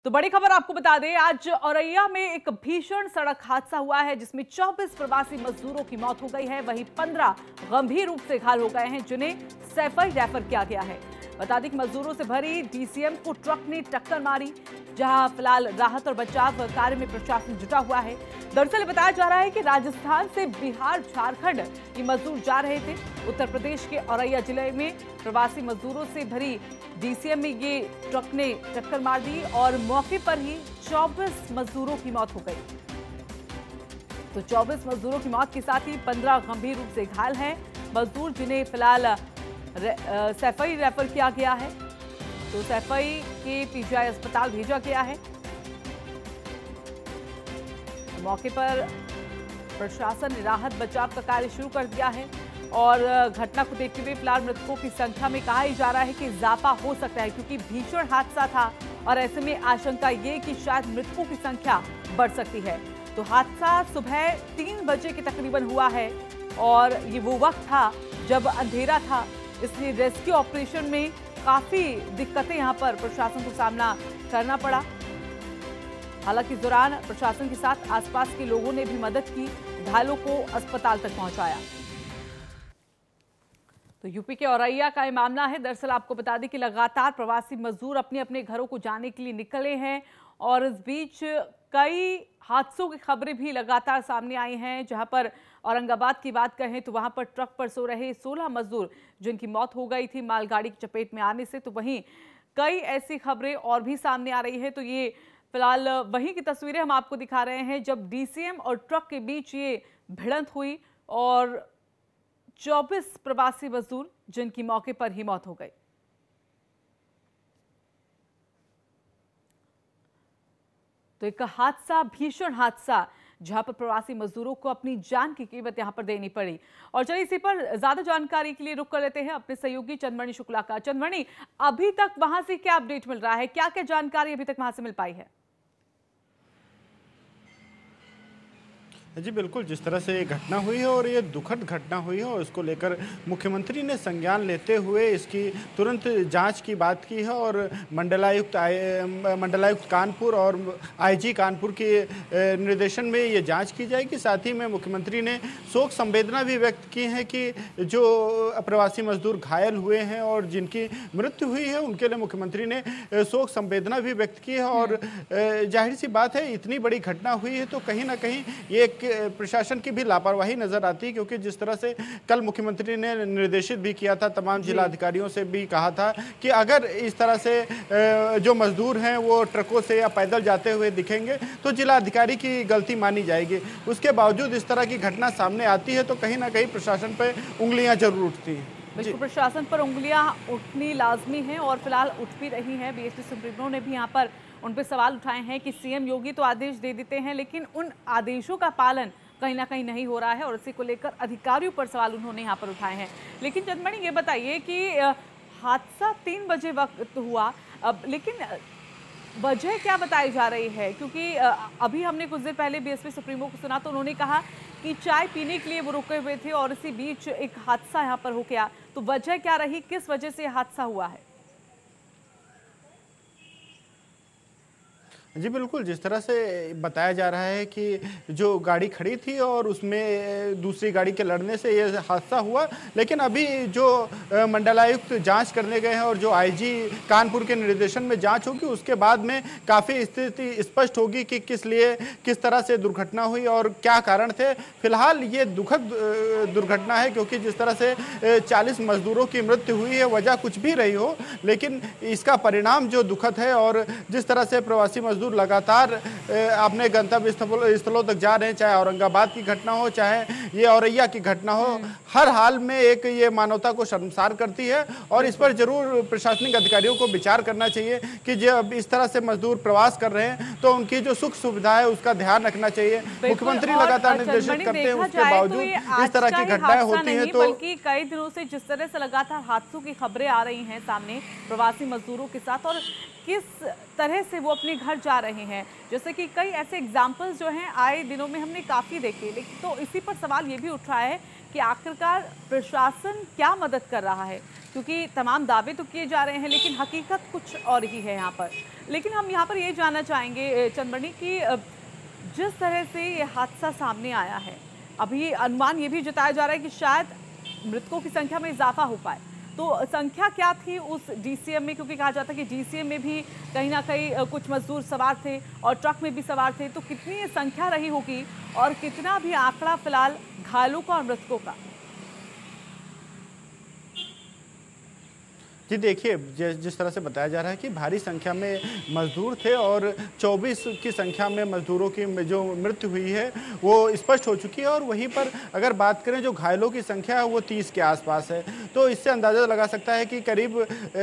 तो बड़ी खबर आपको बता दें, आज औरैया में एक भीषण सड़क हादसा हुआ है जिसमें 24 प्रवासी मजदूरों की मौत हो गई है। वहीं 15 गंभीर रूप से घायल हो गए हैं जिन्हें सैफई रेफर किया गया है। बता दें कि मजदूरों से भरी डीसीएम को ट्रक ने टक्कर मारी, जहां फिलहाल राहत और बचाव कार्य में प्रशासन जुटा हुआ है। दरअसल बताया जा रहा है कि राजस्थान से बिहार झारखंड ये मजदूर जा रहे थे। उत्तर प्रदेश के औरैया जिले में प्रवासी मजदूरों से भरी डीसीएम में ये ट्रक ने टक्कर मार दी और मौके पर ही 24 मजदूरों की मौत हो गई। तो 24 मजदूरों की मौत के साथ ही 15 गंभीर रूप से घायल हैं मजदूर, जिन्हें फिलहाल सैफई रेफर किया गया है। तो सैफई के पीजीआई अस्पताल भेजा गया है। मौके पर प्रशासन ने राहत बचाव का कार्य शुरू कर दिया है और घटना को देखते हुए फिलहाल मृतकों की संख्या में कहा जा रहा है कि इजाफा हो सकता है, क्योंकि भीषण हादसा था और ऐसे में आशंका ये कि शायद मृतकों की संख्या बढ़ सकती है। तो हादसा सुबह 3 बजे के तकरीबन हुआ है और ये वो वक्त था जब अंधेरा था, इसलिए रेस्क्यू ऑपरेशन में काफी दिक्कतें यहां पर प्रशासन को सामना करना पड़ा। हालांकि इस दौरान प्रशासन के साथ आसपास के लोगों ने भी मदद की, घायलों को अस्पताल तक पहुंचाया। तो यूपी के औरैया का ये मामला है। दरअसल आपको बता दें कि लगातार प्रवासी मजदूर अपने अपने घरों को जाने के लिए निकले हैं और इस बीच कई हादसों की खबरें भी लगातार सामने आई हैं। जहां पर औरंगाबाद की बात कहें तो वहां पर ट्रक पर सो रहे 16 मजदूर जिनकी मौत हो गई थी मालगाड़ी की चपेट में आने से, तो वहीं कई ऐसी खबरें और भी सामने आ रही है। तो ये फिलहाल वहीं की तस्वीरें हम आपको दिखा रहे हैं जब डीसीएम और ट्रक के बीच ये भिड़ंत हुई और 24 प्रवासी मजदूर जिनकी मौके पर ही मौत हो गई। तो एक हादसा, भीषण हादसा, जहां पर प्रवासी मजदूरों को अपनी जान की कीमत यहां पर देनी पड़ी। और चलिए इसी पर ज्यादा जानकारी के लिए रुक कर लेते हैं अपने सहयोगी चंद्रमणि शुक्ला का। चंद्रमणि, अभी तक वहां से क्या अपडेट मिल रहा है, क्या क्या जानकारी अभी तक वहां से मिल पाई है? जी बिल्कुल, जिस तरह से ये घटना हुई है और ये दुखद घटना हुई है और इसको लेकर मुख्यमंत्री ने संज्ञान लेते हुए इसकी तुरंत जांच की बात की है और मंडलायुक्त कानपुर और आईजी कानपुर के निर्देशन में ये जांच की जाएगी। साथ ही में मुख्यमंत्री ने शोक संवेदना भी व्यक्त की है कि जो प्रवासी मजदूर घायल हुए हैं और जिनकी मृत्यु हुई है उनके लिए मुख्यमंत्री ने शोक संवेदना भी व्यक्त की है। और जाहिर सी बात है, इतनी बड़ी घटना हुई है तो कहीं ना कहीं ये प्रशासन की भी लापरवाही नजर आती है, क्योंकि जिस तरह से कल मुख्यमंत्री ने निर्देशित भी किया था, तमाम जिला अधिकारियों से भी कहा था कि अगर इस तरह से जो मजदूर हैं वो ट्रकों से या पैदल जाते हुए दिखेंगे तो जिला अधिकारी की गलती मानी जाएगी। उसके बावजूद इस तरह की घटना सामने आती है तो कहीं ना कहीं प्रशासन पर उंगलियां जरूर उठती हैं। बिल्कुल, प्रशासन पर उंगलियां उठनी लाजमी है और फिलहाल उठ भी रही हैं। बीएसपी सुप्रीमो ने भी यहाँ पर उन पर सवाल उठाए हैं कि सीएम योगी तो आदेश दे देते हैं लेकिन उन आदेशों का पालन कहीं ना कहीं नहीं हो रहा है और इसी को लेकर अधिकारियों पर सवाल उन्होंने यहाँ पर उठाए हैं। लेकिन चंद्रमणि, ये बताइए कि हादसा 3 बजे वक्त हुआ, लेकिन वजह क्या बताई जा रही है? क्योंकि अभी हमने कुछ देर पहले बीएसपी सुप्रीमो को सुना तो उन्होंने कहा कि चाय पीने के लिए वो रुके हुए थे और इसी बीच एक हादसा यहाँ पर हो गया। तो वजह क्या रही, किस वजह से हादसा हुआ है? जी बिल्कुल, जिस तरह से बताया जा रहा है कि जो गाड़ी खड़ी थी और उसमें दूसरी गाड़ी के लड़ने से ये हादसा हुआ, लेकिन अभी जो मंडलायुक्त जांच करने गए हैं और जो आईजी कानपुर के निर्देशन में जांच होगी उसके बाद में काफ़ी स्थिति स्पष्ट होगी कि किस तरह से दुर्घटना हुई और क्या कारण थे। फिलहाल ये दुखद दुर्घटना है, क्योंकि जिस तरह से 40 मजदूरों की मृत्यु हुई है, वजह कुछ भी रही हो लेकिन इसका परिणाम जो दुखद है और जिस तरह से प्रवासी मजदूर लगातार अपने गंतव्य स्थलों तक जा रहे हैं, चाहे औरंगाबाद की घटना हो चाहे ये औरैया की घटना हो, हर हाल में एक ये मानवता को शर्मसार करती है और इस पर जरूर प्रशासनिक अधिकारियों को विचार करना चाहिए कि जब इस तरह से मजदूर प्रवास कर रहे हैं तो उनकी जो सुख सुविधा है उसका ध्यान रखना चाहिए। मुख्यमंत्री लगातार निर्देशित करते हैं, उसके बावजूद इस तरह की घटनाएं होती हैं। तो बल्कि कई दिनों से जिस तरह से लगातार हादसों की खबरें आ रही हैं सामने प्रवासी मजदूरों के साथ और किस तरह से वो अपने घर जा रहे हैं, जैसे कि कई ऐसे एग्जाम्पल्स जो हैं आए दिनों में हमने काफ़ी देखे, लेकिन तो इसी पर सवाल ये भी उठ रहा है कि आखिरकार प्रशासन क्या मदद कर रहा है, क्योंकि तमाम दावे तो किए जा रहे हैं लेकिन हकीकत कुछ और ही है यहाँ पर। लेकिन हम यहाँ पर ये जानना चाहेंगे चंद्रमणि कि जिस तरह से ये हादसा सामने आया है, अभी अनुमान ये भी जताया जा रहा है कि शायद मृतकों की संख्या में इजाफा हो पाए, तो संख्या क्या थी उस डीसीएम में, क्योंकि कहा जाता है कि डीसीएम में भी कहीं ना कहीं कुछ मजदूर सवार थे और ट्रक में भी सवार थे, तो कितनी ये संख्या रही होगी और कितना भी आंकड़ा फिलहाल घायलों का और मृतकों का? जी देखिए, जिस तरह से बताया जा रहा है कि भारी संख्या में मजदूर थे और 24 की संख्या में मजदूरों की जो मृत्यु हुई है वो स्पष्ट हो चुकी है। और वहीं पर अगर बात करें जो घायलों की संख्या है वो 30 के आसपास है, तो इससे अंदाज़ा लगा सकता है कि करीब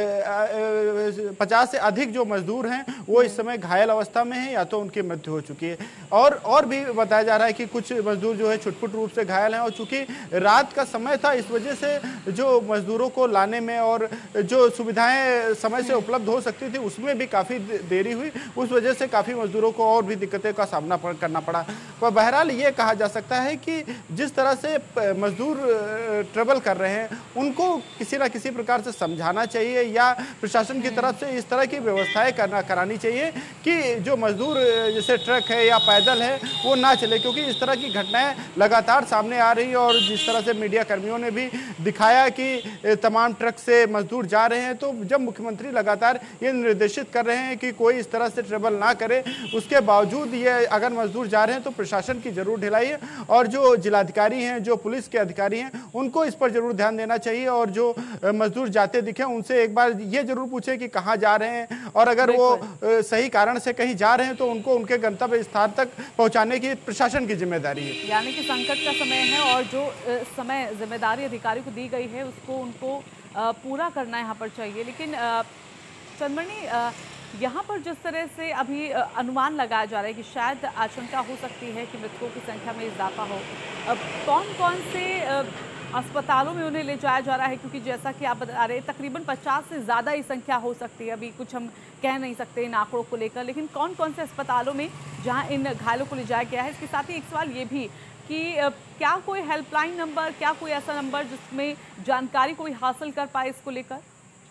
50 से अधिक जो मजदूर हैं वो इस समय घायल अवस्था में हैं या तो उनकी मृत्यु हो चुकी है। और भी बताया जा रहा है कि कुछ मजदूर जो है छुटपुट रूप से घायल हैं, और चूँकि रात का समय था इस वजह से जो मजदूरों को लाने में और जो सुविधाएं समय से उपलब्ध हो सकती थी उसमें भी काफ़ी देरी हुई, उस वजह से काफ़ी मजदूरों को और भी दिक्कतें का सामना करना पड़ा। पर बहरहाल ये कहा जा सकता है कि जिस तरह से मजदूर ट्रेवल कर रहे हैं उनको किसी न किसी प्रकार से समझाना चाहिए या प्रशासन की तरफ से इस तरह की व्यवस्थाएं करानी चाहिए कि जो मजदूर जैसे ट्रक है या पैदल है वो ना चले, क्योंकि इस तरह की घटनाएं लगातार सामने आ रही है। और जिस तरह से मीडिया कर्मियों ने भी दिखाया कि तमाम ट्रक से मजदूर जा रहे हैं, तो जब मुख्यमंत्री लगातार ये निर्देशित कर रहे हैं कि कोई इस तरह से ट्रेवल ना करे, उसके बावजूद ये अगर मजदूर जा रहे हैं तो प्रशासन की जरूर ढिलाई है और जो जिलाधिकारी हैं, जो पुलिस के अधिकारी हैं, उनको इस पर जरूर ध्यान देना चाहिए। और जो मजदूर जाते दिखे उनसे एक बार ये जरूर पूछे कि कहाँ जा रहे हैं, और अगर वो सही कारण से कहीं जा रहे हैं तो उनको उनके गंतव्य स्थान तक पहुंचाने की प्रशासन की जिम्मेदारी है। यानी कि संकट का समय है और जो समय जिम्मेदारी अधिकारी को दी गई है उसको उनको पूरा करना यहाँ पर चाहिए। लेकिन चंद्रमणि, यहाँ पर जिस तरह से अभी अनुमान लगाया जा रहा है कि शायद आशंका हो सकती है कि मृतकों की संख्या में इजाफा हो, कौन कौन से अस्पतालों में उन्हें ले जाया जा रहा है, क्योंकि जैसा कि आप बता रहे हैं तकरीबन 50 से ज़्यादा ही संख्या हो सकती है, अभी कुछ हम कह नहीं सकते इन आंकड़ों को लेकर, लेकिन कौन कौन से अस्पतालों में जहां इन घायलों को ले जाया गया है। इसके साथ ही एक सवाल ये भी कि क्या कोई हेल्पलाइन नंबर, क्या कोई ऐसा नंबर जिसमें जानकारी कोई हासिल कर पाए इसको लेकर?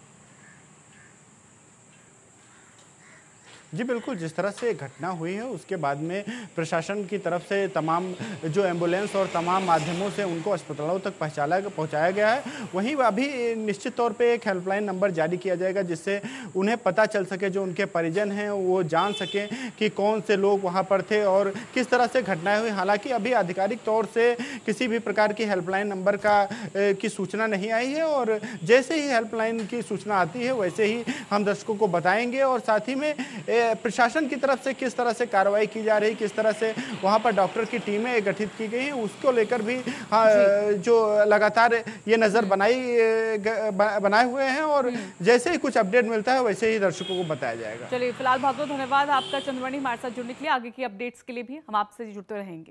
जी बिल्कुल, जिस तरह से घटना हुई है उसके बाद में प्रशासन की तरफ से तमाम जो एम्बुलेंस और तमाम माध्यमों से उनको अस्पतालों तक पहुंचाया गया है। वहीं अभी निश्चित तौर पे एक हेल्पलाइन नंबर जारी किया जाएगा जिससे उन्हें पता चल सके, जो उनके परिजन हैं वो जान सकें कि कौन से लोग वहां पर थे और किस तरह से घटनाएं हुई। हालांकि अभी आधिकारिक तौर से किसी भी प्रकार की हेल्पलाइन नंबर की सूचना नहीं आई है, और जैसे ही हेल्पलाइन की सूचना आती है वैसे ही हम दर्शकों को बताएंगे। और साथ ही में प्रशासन की तरफ से किस तरह से कार्रवाई की जा रही, किस तरह से वहां पर डॉक्टर की टीमें गठित की गई हैं, उसको लेकर भी जो लगातार ये नजर बनाए हुए हैं, और जैसे ही कुछ अपडेट मिलता है वैसे ही दर्शकों को बताया जाएगा। चलिए, फिलहाल बहुत बहुत धन्यवाद आपका चंद्रमणि, हमारे साथ जुड़ने के लिए। आगे की अपडेट्स के लिए भी हम आपसे जुड़ते रहेंगे।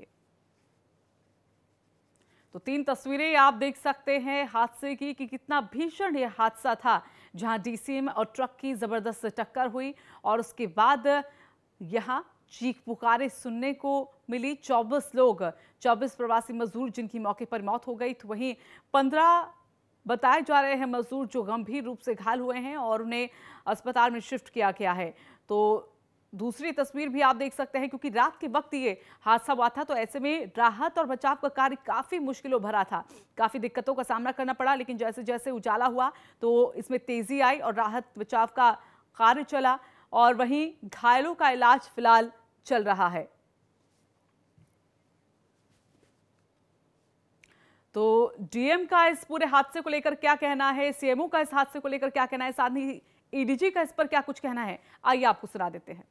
तो 3 तस्वीरें आप देख सकते हैं हादसे की कि कितना भीषण ये हादसा था, जहां डीसीएम और ट्रक की जबरदस्त टक्कर हुई और उसके बाद यहां चीख पुकारे सुनने को मिली। 24 प्रवासी मजदूर जिनकी मौके पर मौत हो गई, तो वहीं 15 बताए जा रहे हैं मजदूर जो गंभीर रूप से घायल हुए हैं और उन्हें अस्पताल में शिफ्ट किया गया है। तो दूसरी तस्वीर भी आप देख सकते हैं, क्योंकि रात के वक्त ये हादसा हुआ था, तो ऐसे में राहत और बचाव का कार्य काफी मुश्किलों भरा था, काफी दिक्कतों का सामना करना पड़ा। लेकिन जैसे जैसे उजाला हुआ तो इसमें तेजी आई और राहत बचाव का कार्य चला, और वहीं घायलों का इलाज फिलहाल चल रहा है। तो डीएम का इस पूरे हादसे को लेकर क्या कहना है, सीएमओ का इस हादसे को लेकर क्या कहना है, साथ ही ईडीजी का इस पर क्या कुछ कहना है, आइए आपको सुना देते हैं।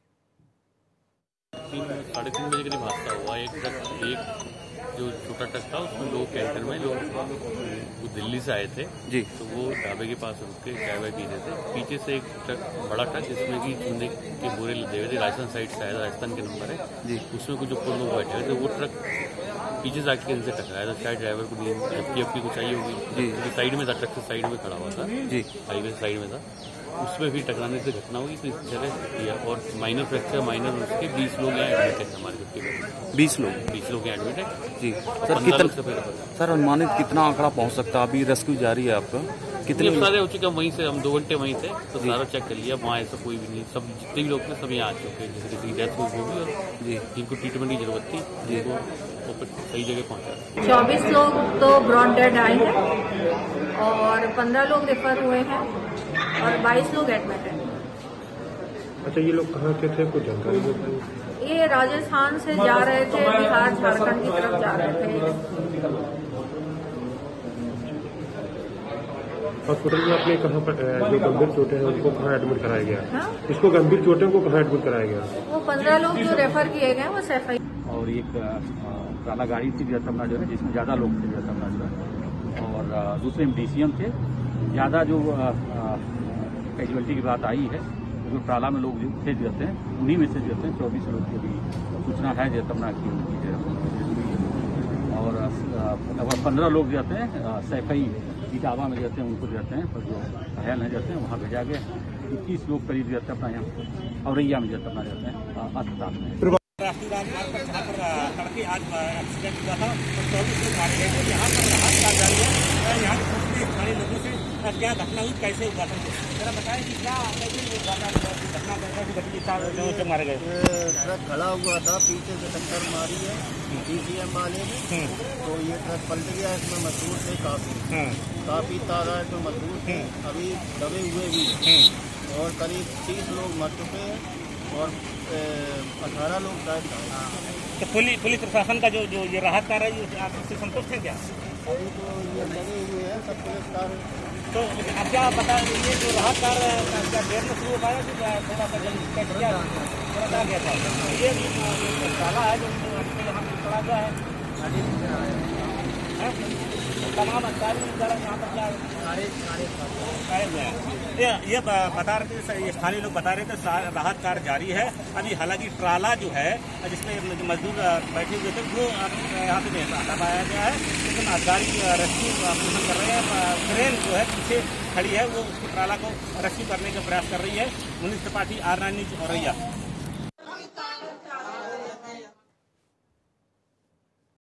3-3:30 बजे करीब हादसा हुआ। एक जो छोटा ट्रक था उसमें लोग कैंटर में वो दिल्ली से आए थे जी, तो वो ढाबे के पास रुक के चाय वाय पी रहे थे। पीछे से एक बड़ा ट्रक जिसमें कि चूने के बोरे लदे हुए थे, राजस्थान साइड से आया, राजस्थान के नंबर है जी, उसमें कुछ ऊपर लोग बैठे हुए थे। वो ट्रक पीछे से आके इनसे टकराया था, शायद ड्राइवर को एफटीएफ की कुछ आई होगी जी, साइड में था, ट्रक से साइड में खड़ा हुआ था जी, हाईवे साइड में था। उसमें भी टकराने से घटना हुई, तो इस तरह किया। और माइनर फ्रैक्चर, माइनर उसके 20 लोग यहाँ एडमिट है हमारे घर। 20 लोग 20 लोग यहाँ एडमिट है जी। सर 15 लोग कितना, सर अनुमानित कितना आंकड़ा पहुंच सकता है? अभी रेस्क्यू जारी है आपका? कितने सारे हो चुके? वहीं से हम 2 घंटे वहीं थे, तो सारा चेक कर लिया, वहाँ ऐसा कोई भी नहीं, सब जितने भी लोग थे सब यहाँ आ चुके हैं। जैसे किसी की डेथ हुई वो भी, और जी जिनको ट्रीटमेंट की जरूरत थी जिनको सही जगह पहुँचा। 24 लोग तो ब्रॉड डेड आए हैं और 15 लोग रेफर हुए हैं और 22 लोग एडमिट हैं। अच्छा, ये लोग कहाँ के थे, कुछ जानकारी बताइए। ये राजस्थान से जा रहे थे, बिहार झारखंड की तरफ जा रहे थे। हॉस्पिटल में आपने कहाँ पर जो गंभीर चोटें हैं उनको कहाँ एडमिट कराया गया? हाँ? इसको गंभीर चोटों को कहाँ एडमिट कराया गया? वो 15 लोग जो रेफर किए गए वो सैफई। और एक ट्राला गाड़ी थी जयतमना जो है, जिसमें ज़्यादा लोग थे जयतमना जो है, और दूसरे में DCM थे। ज़्यादा जो कैजुअलिटी की बात आई है, जो ट्राला में लोग जो थे जाते हैं, उन्हीं में से जो हैं 24 लोग की भी सूचना है जयतमना की उनकी जो है। और लगभग 15 लोग जाते हैं सैफई इटावा में जाते हैं, उनको जाते हैं, पर जो घायल है जाते हैं वहाँ भेजा गया। 21 लोग करीब जाते हैं अपना यहाँ औरैया में जाते अपना जाते हैं अस्पताल में। राष्ट्रीय राजमार्ग पर जहाँ पर तड़के आज एक्सीडेंट हुआ था और 24 लोग मारे गए थे। यहाँ पर राहत कार्य जारी है। यहाँ की पूछताछ स्थानीय लोगों से क्या घटना हुई, कैसे हुआ था, जरा बताएं कि क्या कैसे घटना कैसे घटना मारे गए? ट्रक खड़ा हुआ था, पीछे से टक्कर मारी है DCM वाले ने, तो ये ट्रक पलट गया। इसमें मजदूर थे काफी तादाद में मजदूर थे, अभी दबे हुए भी, और करीब 30 लोग मर चुके हैं और 18 लोग शायद। तो पुलिस प्रशासन का जो ये राहत कार्य है, आप इससे संतुष्ट हैं क्या? अभी तो ये लगे हुए हैं सब पुलिस कार्य। तो अब क्या पता, ये जो राहत कार्य क्या देर में शुरू हो पाया कि थोड़ा सा जल्दी क्या थोड़ा गया था? ये ताला है जो यहाँ पड़ा हुआ है, तमाम अधिकारी यहाँ पर क्या सारे हुए हैं। ये बता रहे थे, स्थानीय लोग बता रहे थे राहत कार्य जारी है अभी। हालांकि ट्राला जो है जिसमें मजदूर बैठे हुए थे वो यहाँ पे हटा पाया गया है, लेकिन अधिकारी रेस्क्यू ऑपरेशन कर रहे हैं। क्रेन जो है पीछे खड़ी है, वो उसको ट्राला को रेस्क्यू करने का प्रयास कर रही है। Munish Tripathi, R9 news, Auraiya.